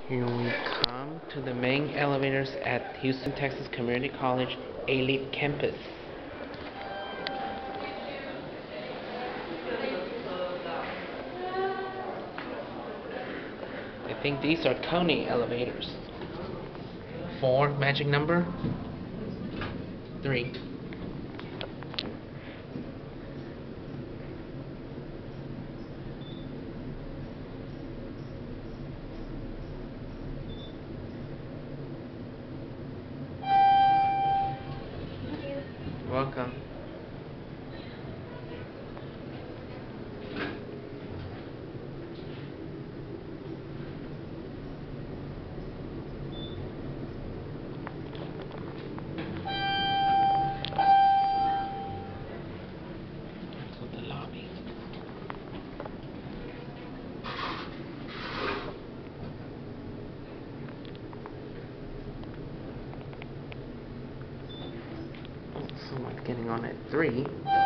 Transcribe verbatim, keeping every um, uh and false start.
Here we come to the main elevators at Houston, Texas Community College Alief campus. I think these are Kone elevators. Four, magic number. Three. Welcome. To the lobby. Oh, someone's getting on at three.